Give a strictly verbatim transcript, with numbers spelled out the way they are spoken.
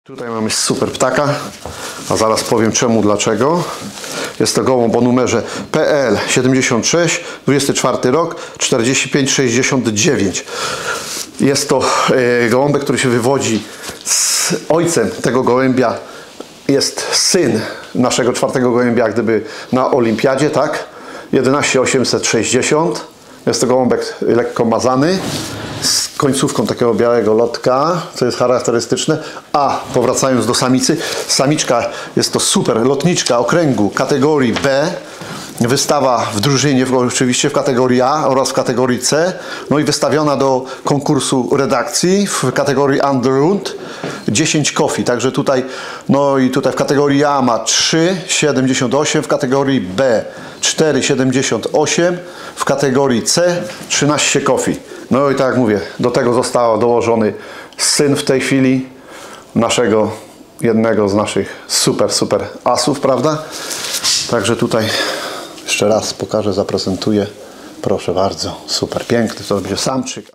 Tutaj mamy super ptaka, a zaraz powiem czemu, dlaczego. Jest to gołąb o numerze P L siedemdziesiąt sześć, dwudziesty czwarty rok, czterdzieści pięć sześćdziesiąt dziewięć. Jest to e, gołąbek, który się wywodzi z ojcem tego gołębia. Jest syn naszego czwartego gołębia, jak gdyby na olimpiadzie, tak? jedenaście osiemset sześćdziesiąt. Jest to gołąbek lekko mazany, z końcówką takiego białego lotka, co jest charakterystyczne. A powracając do samicy, samiczka jest to super lotniczka okręgu kategorii B. Wystawa w drużynie, oczywiście w kategorii A oraz w kategorii C. No i wystawiona do konkursu redakcji w kategorii Underwood dziesięć kofi. Także tutaj, no i tutaj w kategorii A ma trzy siedemdziesiąt osiem, w kategorii B cztery siedemdziesiąt osiem, w kategorii C trzynaście kofi. No i tak jak mówię, do tego został dołożony syn w tej chwili naszego, jednego z naszych super, super asów, prawda? Także tutaj jeszcze raz pokażę, zaprezentuję. Proszę bardzo, super piękny, to będzie samczyk.